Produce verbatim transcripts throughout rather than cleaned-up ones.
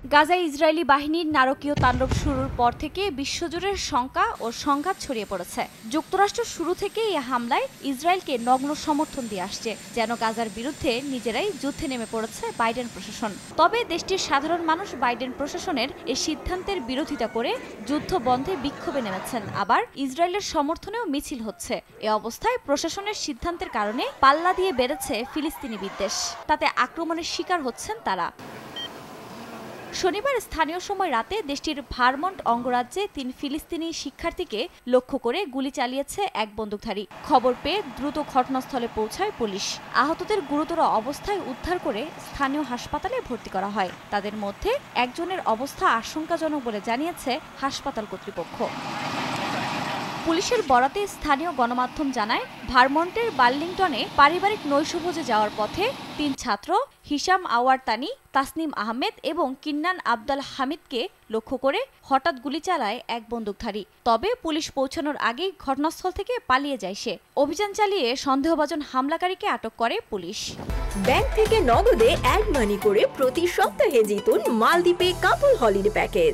গাজায় ইসরায়েলি বাহিনীর নারকীয় তাণ্ডব শুরুর পর থেকে বিশ্বজুড়ে শঙ্কা ও সংঘাত ছড়িয়ে পড়েছে। যুক্তরাষ্ট্র শুরু থেকেই এই হামলায় ইসরায়েলকে নগ্ন সমর্থন দিয়ে আসছে, যেন গাজার বিরুদ্ধে নিজেরাই যুদ্ধে নেমে পড়েছে বাইডেন প্রশাসন। তবে দেশটির সাধারণ মানুষ বাইডেন প্রশাসনের এই সিদ্ধান্তের বিরোধিতা করে যুদ্ধ বন্ধে বিক্ষোভে নেমেছেন, আবার ইসরায়েলের সমর্থনেও মিছিল হচ্ছে। এ অবস্থায় প্রশাসনের সিদ্ধান্তের কারণে পাল্লা দিয়ে বেড়েছে ফিলিস্তিনি বিদ্বেষ। তাতে আক্রমণের শিকার হচ্ছেন তারা। শনিবার স্থানীয় সময় রাতে দেশটির ভারমন্ট অঙ্গরাজ্যে তিন ফিলিস্তিনি শিক্ষার্থীকে লক্ষ্য করে গুলি চালিয়েছে এক বন্দুকধারী। খবর পেয়ে দ্রুত ঘটনাস্থলে পৌঁছায় পুলিশ। আহতদের গুরুতর অবস্থায় উদ্ধার করে স্থানীয় হাসপাতালে ভর্তি করা হয়। তাদের মধ্যে একজনের অবস্থা আশঙ্কাজনক বলে জানিয়েছে হাসপাতাল কর্তৃপক্ষ। পুলিশের বরাতে স্থানীয় গণমাধ্যম জানায়, ভারমন্টের বার্লিংটনে পারিবারিক নৈশভোজে যাওয়ার পথে তিন ছাত্র হিশাম আওয়ারতানি, তাসনিম আহমেদ এবং কিন্নান আব্দাল হামিদকে লক্ষ্য করে হঠাৎ গুলি চালায় এক বন্দুকধারী। তবে পুলিশ পৌঁছানোর আগেই ঘটনাস্থল থেকে পালিয়ে যায় সে। অভিযান চালিয়ে সন্দেহভাজন হামলাকারীকে আটক করে পুলিশ। ব্যাংক থেকে নগদে অ্যাড মানি করে প্রতি সপ্তাহে জিতুন মালদ্বীপে কাপল হলিডে প্যাকেজ।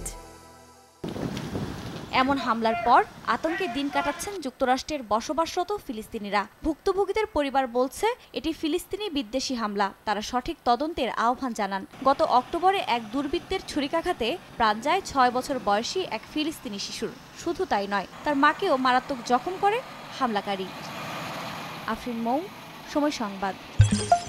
এমন হামলার পর আতঙ্কে দিন কাটাচ্ছেন যুক্তরাষ্ট্রের বসবাসরত ফিলিস্তিনিরা। ভুক্তভোগীদের পরিবার বলছে, এটি ফিলিস্তিনি বিদ্বেষী হামলা। তারা সঠিক তদন্তের আহ্বান জানান। গত অক্টোবরে এক দুর্বৃত্তের ছুরিকাঘাতে প্রাণ যায় ছয় বছর বয়সী এক ফিলিস্তিনি শিশুর। শুধু তাই নয়, তার মাকেও মারাত্মক জখম করে হামলাকারী। আফরিন মৌ, সময় সংবাদ।